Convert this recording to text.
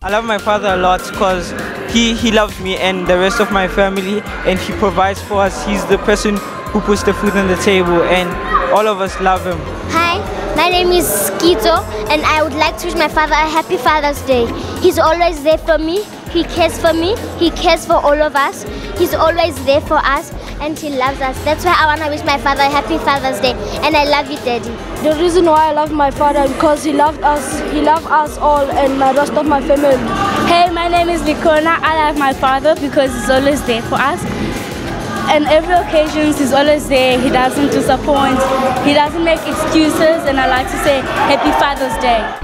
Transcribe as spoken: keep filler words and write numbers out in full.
I love my father a lot because he, he loves me and the rest of my family, and he provides for us. He's the person who puts the food on the table, and all of us love him. Hi, my name is Skito, and I would like to wish my father a happy Father's Day. He's always there for me, he cares for me, he cares for all of us. He's always there for us and he loves us. That's why I want to wish my father a happy Father's Day, and I love you, Daddy. The reason why I love my father is because he loved us, he loved us all and the rest of my family. Hey, my name is Likona. I love my father because he's always there for us. And every occasion he's always there. He doesn't disappoint. He doesn't make excuses, and I like to say Happy Father's Day.